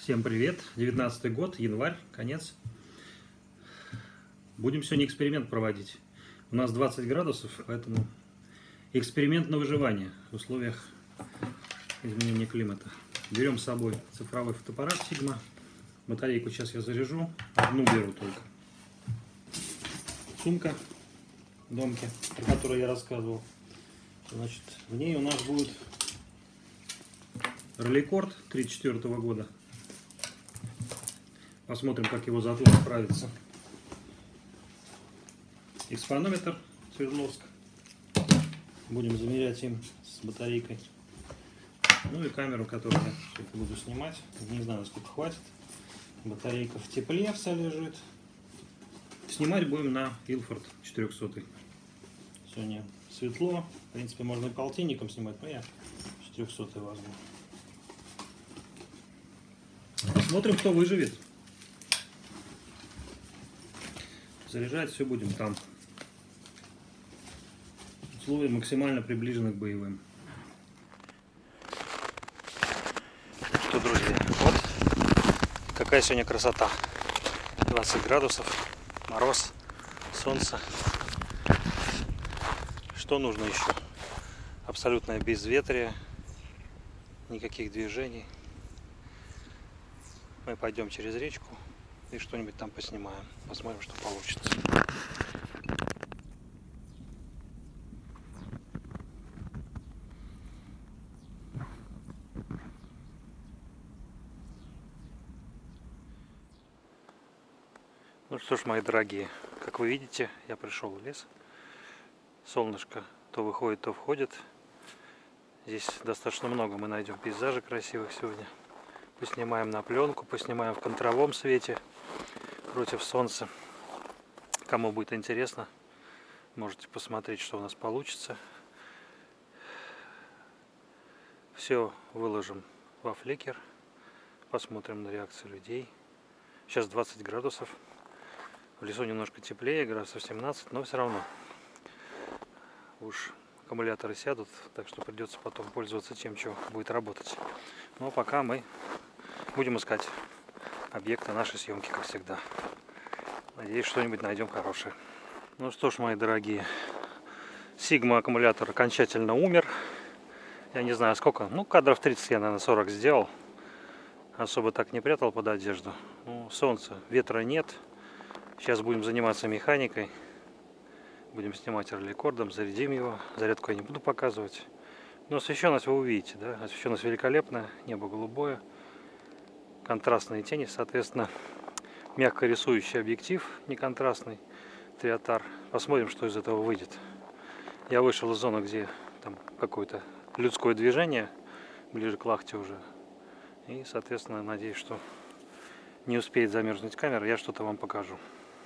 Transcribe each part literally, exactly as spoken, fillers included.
Всем привет! девятнадцатый год, январь, конец. Будем сегодня эксперимент проводить. У нас двадцать градусов, поэтому эксперимент на выживание в условиях изменения климата. Берем с собой цифровой фотоаппарат Sigma. Батарейку сейчас я заряжу. Одну беру только. Сумка в домке, о которой я рассказывал. Значит, в ней у нас будет ролейкорд тысяча девятьсот тридцать четвёртого года. Посмотрим, как его затвор справится. Экспонометр Свердловск. Будем замерять им с батарейкой. Ну и камеру, которую я все это буду снимать. Не знаю, насколько хватит. Батарейка в тепле вся лежит. Снимать будем на Ilford четырехсотый. Сегодня светло. В принципе, можно и полтинником снимать, но я четырехсотый возьму. Посмотрим, кто выживет. Заряжать все будем там. Условия максимально приближены к боевым. Что, друзья, вот какая сегодня красота. двадцать градусов, мороз, солнце. Что нужно еще? Абсолютное безветрие, никаких движений. Мы пойдем через речку и что-нибудь там поснимаем. Посмотрим, что получится. Ну что ж, мои дорогие, как вы видите, я пришел в лес. Солнышко то выходит, то входит. Здесь достаточно много мы найдем пейзажей красивых сегодня. Поснимаем на пленку, поснимаем в контровом свете против солнца. Кому будет интересно, можете посмотреть, что у нас получится. Все выложим во Flickr. Посмотрим на реакцию людей. Сейчас двадцать градусов. В лесу немножко теплее, градусов семнадцать, но все равно. Уж аккумуляторы сядут, так что придется потом пользоваться тем, что будет работать. Но пока мы будем искать объекты нашей съемки, как всегда. Надеюсь, что-нибудь найдем хорошее. Ну что ж, мои дорогие, Sigma аккумулятор окончательно умер. Я не знаю сколько, ну кадров тридцать я, наверное, сорок сделал. Особо так не прятал под одежду. Ну, солнца, ветра нет. Сейчас будем заниматься механикой. Будем снимать ролейкордом, зарядим его. Зарядку я не буду показывать. Но освещенность вы увидите, да? Освещенность великолепная, небо голубое. Контрастные тени, соответственно, мягко рисующий объектив, не контрастный, триотар. Посмотрим, что из этого выйдет. Я вышел из зоны, где там какое-то людское движение, ближе к Лахте уже. И, соответственно, надеюсь, что не успеет замерзнуть камера, я что-то вам покажу.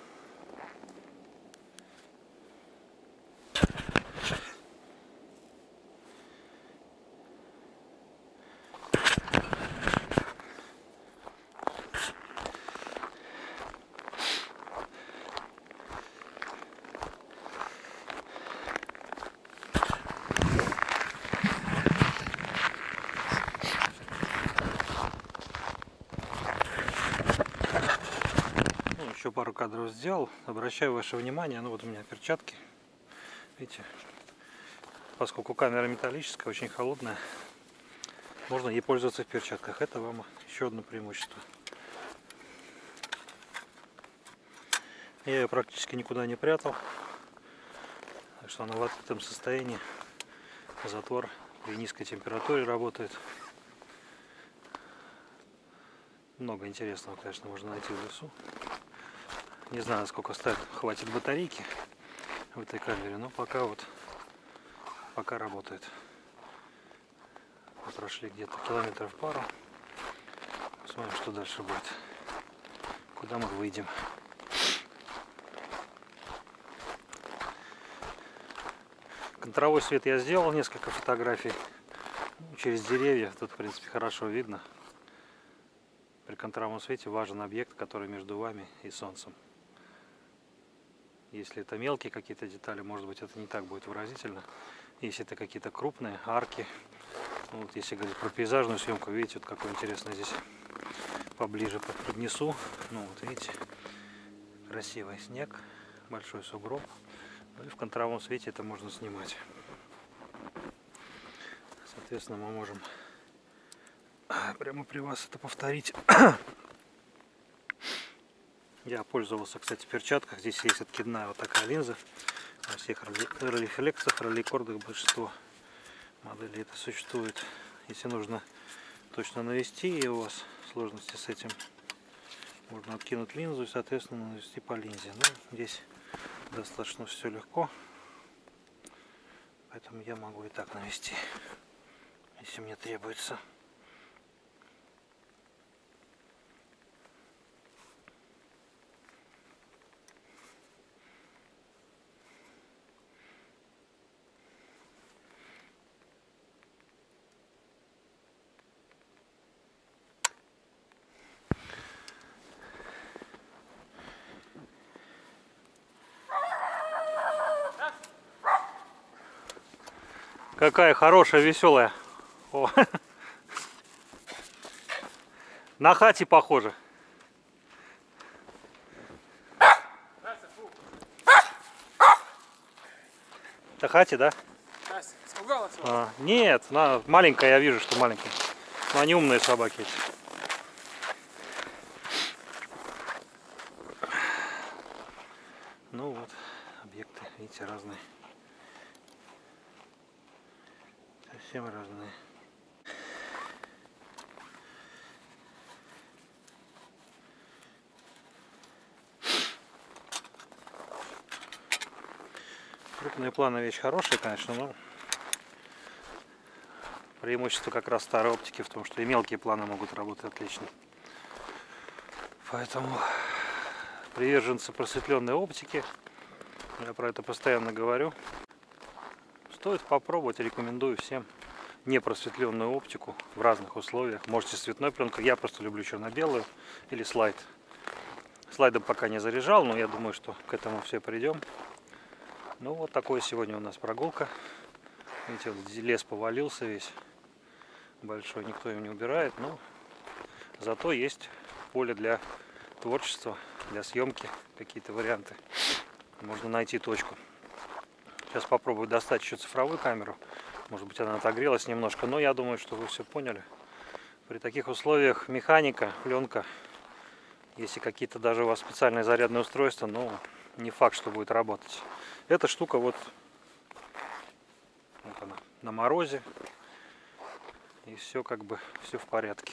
Еще пару кадров сделал. Обращаю ваше внимание, ну вот у меня перчатки. Видите, поскольку камера металлическая, очень холодная, можно ей пользоваться в перчатках. Это вам еще одно преимущество. Я ее практически никуда не прятал, так что она в открытом состоянии. Затвор при низкой температуре работает. Много интересного, конечно, можно найти в лесу. Не знаю, сколько хватит батарейки в этой камере, но пока вот пока работает. Мы прошли где-то километров пару. Посмотрим, что дальше будет. Куда мы выйдем. Контровой свет я сделал, несколько фотографий через деревья. Тут, в принципе, хорошо видно. При контровом свете важен объект, который между вами и солнцем. Если это мелкие какие-то детали, может быть, это не так будет выразительно. Если это какие-то крупные арки, Вот если говорить про пейзажную съемку, видите, вот какой интересный здесь поближе поднесу. Ну вот видите, красивый снег, большой сугроб. Ну и в контровом свете это можно снимать. Соответственно, мы можем прямо при вас это повторить. Я пользовался, кстати, в перчатках. Здесь есть откидная вот такая линза. Во всех роллифлексах, ролликордах большинство моделей это существует. Если нужно точно навести, и у вас сложности с этим, можно откинуть линзу и, соответственно, навести по линзе. Но здесь достаточно все легко, поэтому я могу и так навести, если мне требуется. Какая хорошая, веселая. О. На хате похоже. На хате, да? А, нет, на, маленькая, я вижу, что маленькая. Но они умные собаки. Ну вот, объекты, видите, разные. Совсем разные. Крупные планы вещь хорошая, конечно, но преимущество как раз старой оптики в том, что и мелкие планы могут работать отлично. Поэтому приверженцы просветленной оптики, я про это постоянно говорю, стоит попробовать, рекомендую всем непросветленную оптику в разных условиях. Можете с цветной пленкой, я просто люблю черно-белую или слайд. Слайдом пока не заряжал, но я думаю, что к этому все придем. Ну вот такой сегодня у нас прогулка. Видите, вот лес повалился весь большой, никто его не убирает, но зато есть поле для творчества, для съемки, какие-то варианты. Можно найти точку. Сейчас попробую достать еще цифровую камеру. Может быть, она отогрелась немножко, но я думаю, что вы все поняли. При таких условиях механика, пленка, если какие-то даже у вас специальные зарядные устройства, ну, не факт, что будет работать. Эта штука вот, вот она, на морозе, и все как бы, все в порядке.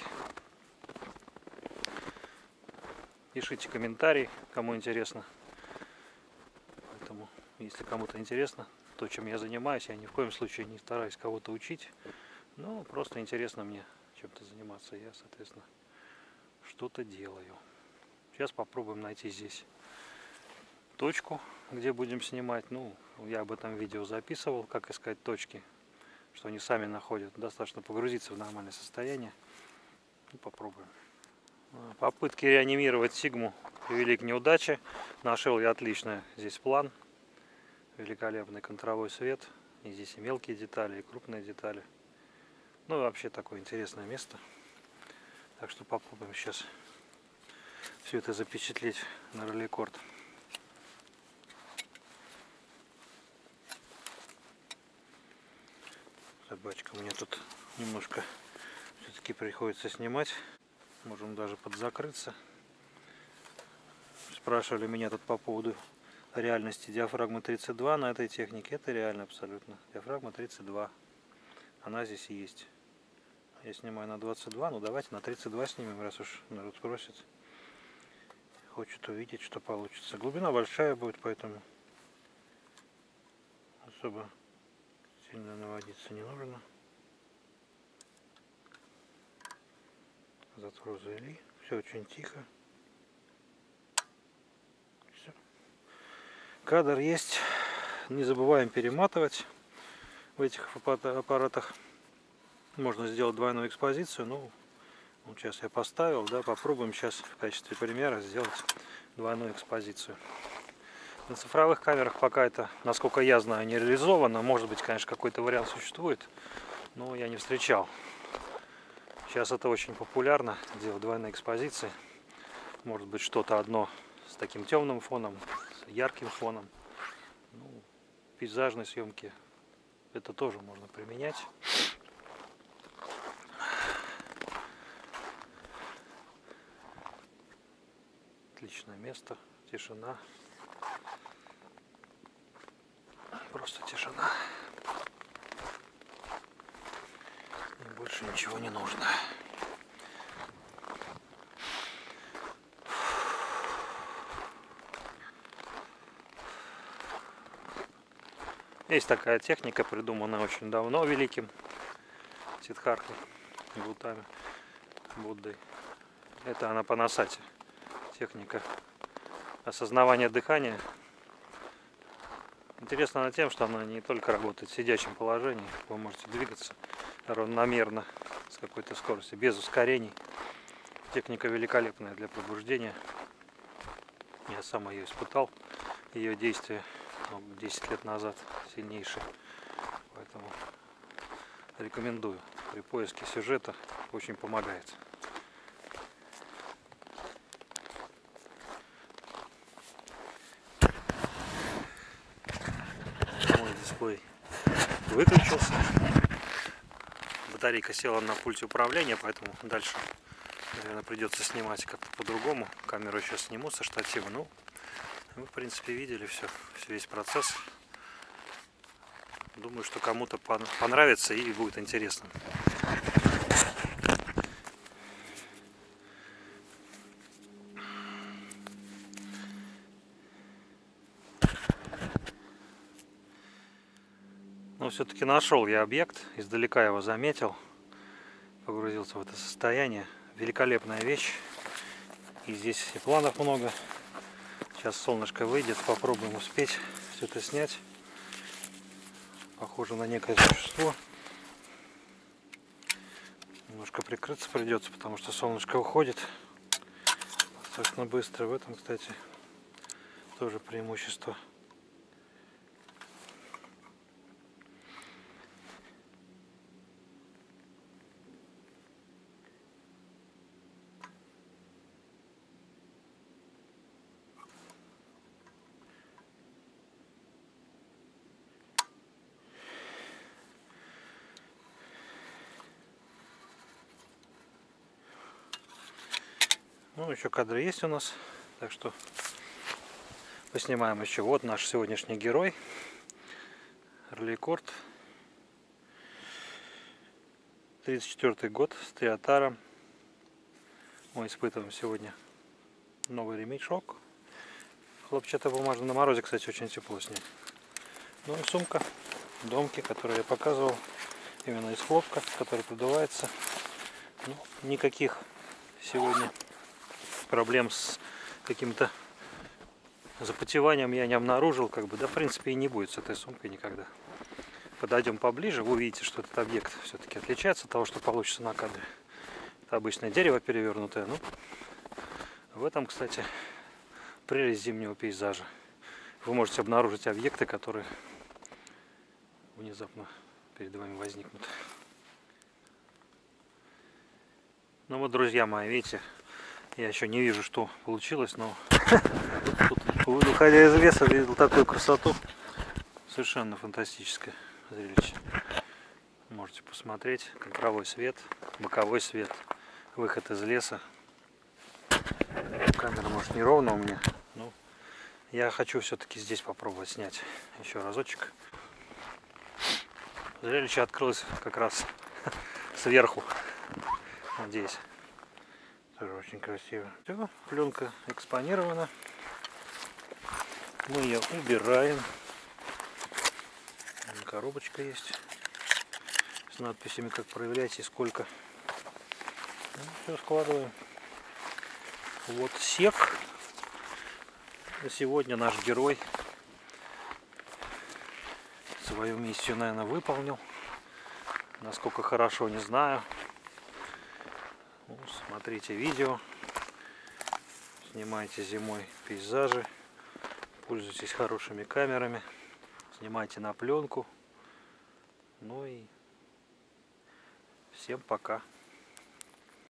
Пишите комментарии, кому интересно. Поэтому, если кому-то интересно то, чем я занимаюсь, я ни в коем случае не стараюсь кого-то учить, но просто интересно мне чем-то заниматься. Я, соответственно, что-то делаю. Сейчас попробуем найти здесь точку, где будем снимать. Ну, я об этом видео записывал, как искать точки, что они сами находят. Достаточно погрузиться в нормальное состояние. Ну, попробуем. Попытки реанимировать Сигму привели к неудаче. Нашел я отлично здесь план. Великолепный контровой свет. И здесь и мелкие детали, и крупные детали. Ну, вообще такое интересное место. Так что попробуем сейчас все это запечатлеть на ролликорд. Собачка мне тут немножко все-таки приходится снимать. Можем даже подзакрыться. Спрашивали меня тут по поводу реальности диафрагмы тридцать два на этой технике. Это реально абсолютно. Диафрагма тридцать два. Она здесь есть. Я снимаю на двадцать два. Ну давайте на тридцать два снимем, раз уж народ просит. Хочет увидеть, что получится. Глубина большая будет, поэтому особо сильно наводиться не нужно. Затвор завели. Все очень тихо. Все. Кадр есть. Не забываем перематывать в этих аппаратах. Можно сделать двойную экспозицию. Ну, вот сейчас я поставил, да, попробуем сейчас в качестве примера сделать двойную экспозицию. На цифровых камерах пока это, насколько я знаю, не реализовано. Может быть, конечно, какой-то вариант существует. но я не встречал. Сейчас это очень популярно, делать двойные экспозиции. Может быть, что-то одно с таким темным фоном, с ярким фоном. Ну, пейзажной съемки это тоже можно применять. Отличное место, тишина. Просто тишина. И больше ничего не нужно. Есть такая техника, придуманная очень давно великим Сиддхартой Гаутами Буддой. Это анапанасати. Техника осознавания дыхания. Интересна она тем, что она не только работает в сидячем положении. Вы можете двигаться равномерно с какой-то скоростью, без ускорений. Техника великолепная для пробуждения. Я сам ее испытал. Ее действие ну, десять лет назад сильнейшее. Поэтому рекомендую. При поиске сюжета очень помогает. Мой дисплей выключился. Батарейка села на пульте управления, поэтому дальше, наверное, придется снимать как-то по-другому. Камеру сейчас сниму со штатива. Ну, вы, в принципе, видели все, весь процесс. Думаю, что кому-то понравится и будет интересно. Но все-таки нашел я объект, издалека его заметил, погрузился в это состояние. Великолепная вещь. И здесь и планов много. Сейчас солнышко выйдет, попробуем успеть все это снять. Похоже на некое существо. Немножко прикрыться придется, потому что солнышко уходит достаточно быстро. В этом, кстати, тоже преимущество. Ну, еще кадры есть у нас, так что поснимаем еще. Вот наш сегодняшний герой, Орликорд, тридцать четвёртый год, с триотаром. Мы испытываем сегодня новый ремешок. Хлопчатобумажный. На морозе, кстати, очень тепло с ним. Ну и сумка Домки, которую я показывал, именно из хлопка, который продувается. Ну, никаких сегодня проблем с каким-то запотеванием я не обнаружил, как бы, да, в принципе, и не будет с этой сумкой никогда. Подойдем поближе, вы увидите, что этот объект все-таки отличается от того, что получится на кадре. Это обычное дерево перевернутое. Ну, в этом, кстати, прелесть зимнего пейзажа. Вы можете обнаружить объекты, которые внезапно перед вами возникнут. Ну вот, друзья мои, видите, я еще не вижу, что получилось, но тут, выходя из леса, видел такую красоту. Совершенно фантастическое зрелище. Можете посмотреть. Контровой свет, боковой свет, выход из леса. Камера, может, неровно у меня, но я хочу все-таки здесь попробовать снять еще разочек. Зрелище открылось как раз сверху. Надеюсь. Тоже очень красиво. Все, пленка экспонирована. Мы ее убираем. Коробочка есть с надписями, как проявлять и сколько. Ну, все складываем. Вот сек. На сегодня наш герой свою миссию, наверное, выполнил. Насколько хорошо, не знаю. Ну, смотрите видео. Снимайте зимой пейзажи. Пользуйтесь хорошими камерами. Снимайте на пленку. Ну и Всем пока.